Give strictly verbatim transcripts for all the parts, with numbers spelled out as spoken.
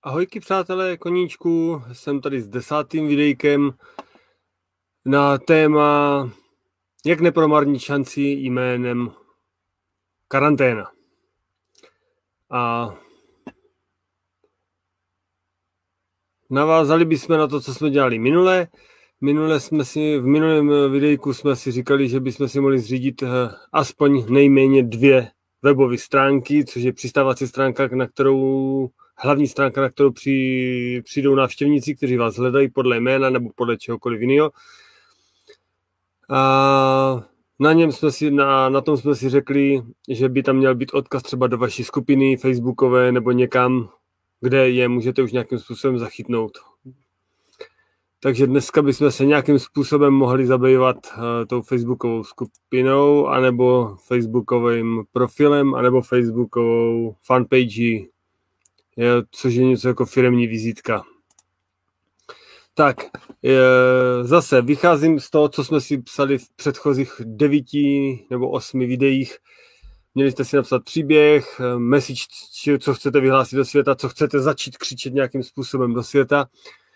Ahojky přátelé koníčku, jsem tady s desátým videjkem na téma jak nepromarnit šanci jménem karanténa. A navázali bychom na to, co jsme dělali minule. Minule jsme si, v minulém videjku jsme si říkali, že bychom si mohli zřídit aspoň nejméně dvě webové stránky, což je přistávací stránka, na kterou hlavní stránka, na kterou při, přijdou návštěvníci, kteří vás hledají podle jména nebo podle čehokoliv jiného. A na něm jsme si, na, na tom jsme si řekli, že by tam měl být odkaz třeba do vaší skupiny facebookové nebo někam, kde je můžete už nějakým způsobem zachytnout. Takže dneska bychom se nějakým způsobem mohli zabývat uh, tou facebookovou skupinou, anebo facebookovým profilem, anebo facebookovou fanpage, což je něco jako firemní vizitka. Tak, je, zase vycházím z toho, co jsme si psali v předchozích devíti nebo osmi videích. Měli jste si napsat příběh, message, co chcete vyhlásit do světa, co chcete začít křičet nějakým způsobem do světa.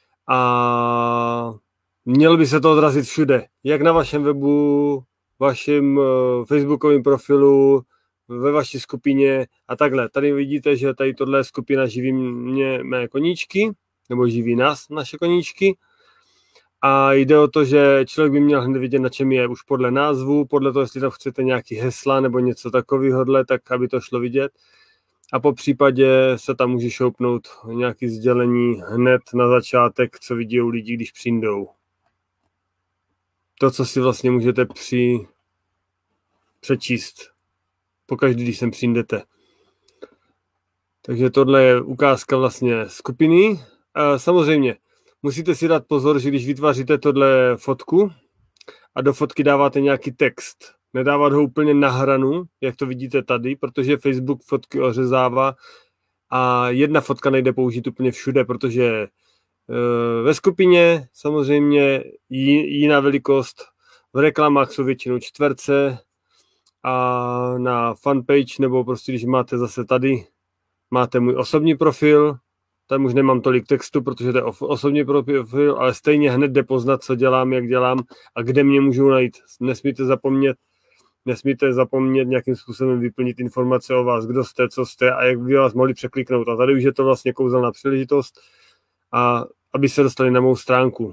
A mělo by se to odrazit všude, jak na vašem webu, vašem uh, facebookovém profilu, ve vaší skupině a takhle. Tady vidíte, že tady tohle skupina živí mě, mé koníčky, nebo živí nás, naše koníčky. A jde o to, že člověk by měl hned vidět, na čem je už podle názvu, podle toho, jestli tam chcete nějaký hesla nebo něco takového, tak aby to šlo vidět. A po případě se tam může šoupnout nějaké sdělení hned na začátek, co vidí lidi, když přijdou. To, co si vlastně můžete při... přečíst pokaždý, když sem přijdete. Takže tohle je ukázka vlastně skupiny. A samozřejmě musíte si dát pozor, že když vytváříte tohle fotku a do fotky dáváte nějaký text, nedávat ho úplně na hranu, jak to vidíte tady, protože Facebook fotky ořezává a jedna fotka nejde použít úplně všude, protože e, ve skupině samozřejmě jiná velikost, v reklamách jsou většinou čtverce a na fanpage, nebo prostě když máte zase tady, máte můj osobní profil, tam už nemám tolik textu, protože to je osobní profil, ale stejně hned jde poznat, co dělám, jak dělám a kde mě můžou najít. Nesmíte zapomnět, nesmíte zapomnět nějakým způsobem vyplnit informace o vás, kdo jste, co jste a jak by vás mohli překliknout. A tady už je to vlastně kouzelná příležitost, a aby se dostali na mou stránku.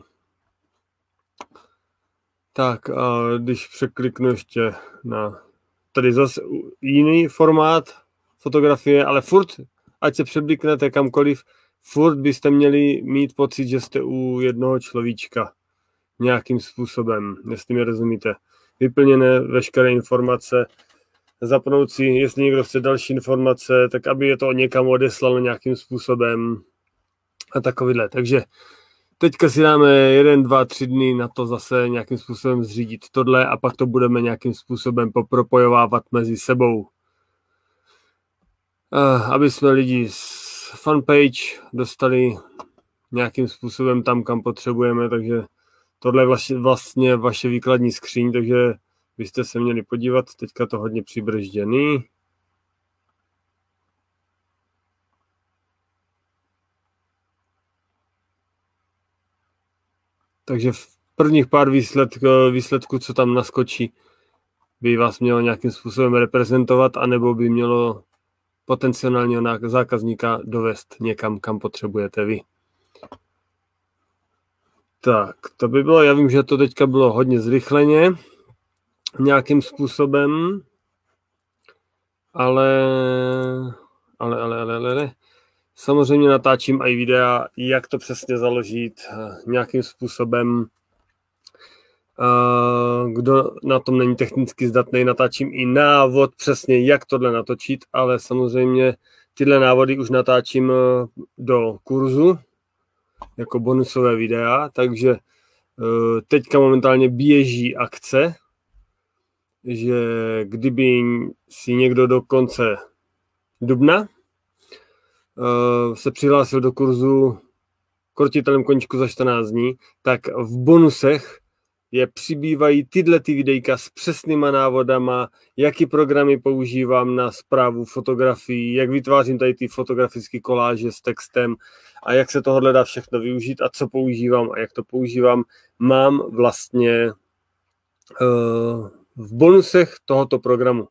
Tak a když překliknu ještě na tady zase jiný formát fotografie, ale furt, ať se přebliknete kamkoliv, furt byste měli mít pocit, že jste u jednoho človíčka nějakým způsobem, jestli mi rozumíte. Vyplněné veškeré informace, zapnout si, jestli někdo chce další informace, tak aby je to někam odeslalo nějakým způsobem a takovýhle. Takže teďka si dáme jeden, dva, tři dny na to zase nějakým způsobem zřídit tohle a pak to budeme nějakým způsobem popropojovávat mezi sebou. Aby jsme lidi z fanpage dostali nějakým způsobem tam, kam potřebujeme, takže tohle je vlastně, vlastně vaše výkladní skříň, takže byste se měli podívat, teďka to hodně přibržděný. Takže v prvních pár výsledků, výsledků, co tam naskočí, by vás mělo nějakým způsobem reprezentovat, anebo by mělo potenciálního zákazníka dovést někam, kam potřebujete vy. Tak, to by bylo, já vím, že to teďka bylo hodně zrychleně, nějakým způsobem, ale, ale, ale, ale, ale, samozřejmě natáčím i videa, jak to přesně založit nějakým způsobem. Kdo na tom není technicky zdatný, natáčím i návod přesně, jak tohle natočit, ale samozřejmě tyhle návody už natáčím do kurzu jako bonusové videa, takže teďka momentálně běží akce, že kdyby si někdo do konce dubna se přihlásil do kurzu Krotitelem koníčku za čtrnáct dní, tak v bonusech je přibývají tyhle ty videjka s přesnýma návodama, jaký programy používám na správu fotografií, jak vytvářím tady ty fotografické koláže s textem a jak se tohle dá všechno využít a co používám a jak to používám, mám vlastně uh, v bonusech tohoto programu,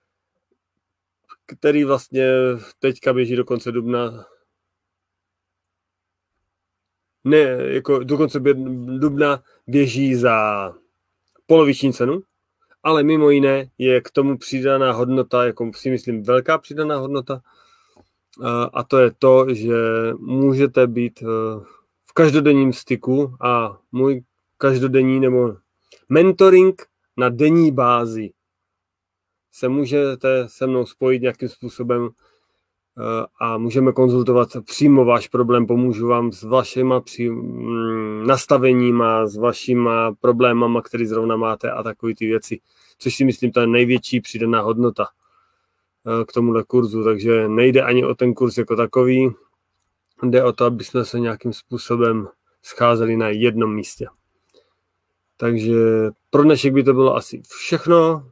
který vlastně teďka běží do konce dubna. Ne, jako do konce dubna běží za poloviční cenu, ale mimo jiné je k tomu přidaná hodnota, jako si myslím velká přidaná hodnota, a to je to, že můžete být v každodenním styku a můj každodenní nebo mentoring na denní bázi se můžete se mnou spojit nějakým způsobem a můžeme konzultovat přímo váš problém, pomůžu vám s vašima při, mm, nastaveníma, s vašima problémama, který zrovna máte a takové ty věci, což si myslím, to je největší přidaná hodnota k tomuhle kurzu, takže nejde ani o ten kurz jako takový, jde o to, aby jsme se nějakým způsobem scházeli na jednom místě. Takže pro dnešek by to bylo asi všechno.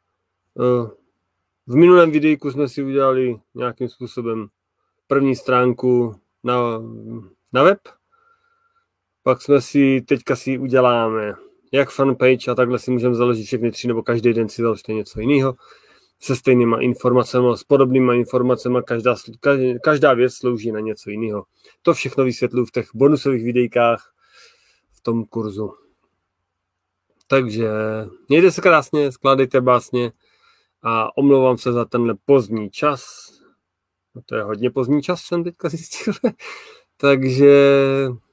V minulém videjku jsme si udělali nějakým způsobem první stránku na, na web, pak jsme si, teďka si uděláme jak fanpage a takhle si můžeme založit všechny tři, nebo každý den si založit něco jiného, se stejnýma informacemi, s podobnýma informacemi, každá, každá věc slouží na něco jiného. To všechno vysvětluji v těch bonusových videjkách v tom kurzu. Takže mějte se krásně, skládejte básně a omlouvám se za tenhle pozdní čas. No to je hodně pozdní čas, jsem teďka zjistil. Takže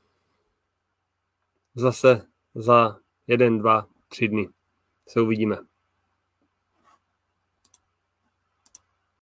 zase za jeden, dva, tři dny se uvidíme.